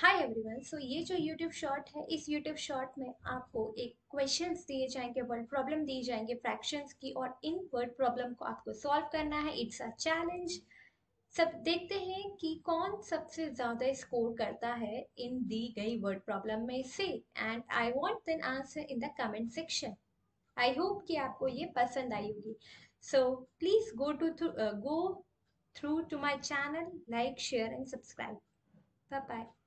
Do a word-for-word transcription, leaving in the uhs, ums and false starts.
Hi everyone. सो ये जो YouTube short है, इस यूट्यूब शॉर्ट में आपको एक क्वेश्चंस दिए जाएंगे, वर्ड प्रॉब्लम दी जाएंगे फ्रैक्शंस की, और इन वर्ड प्रॉब्लम को आपको सॉल्व करना है। It's a challenge. सब देखते हैं कि कौन सबसे ज्यादा स्कोर करता है इन दी गई वर्ड प्रॉब्लम में से। And I want then answer in the comment section. I hope कि आपको ये पसंद आई होगी। So please go to go through to my channel, like share and subscribe. Bye bye.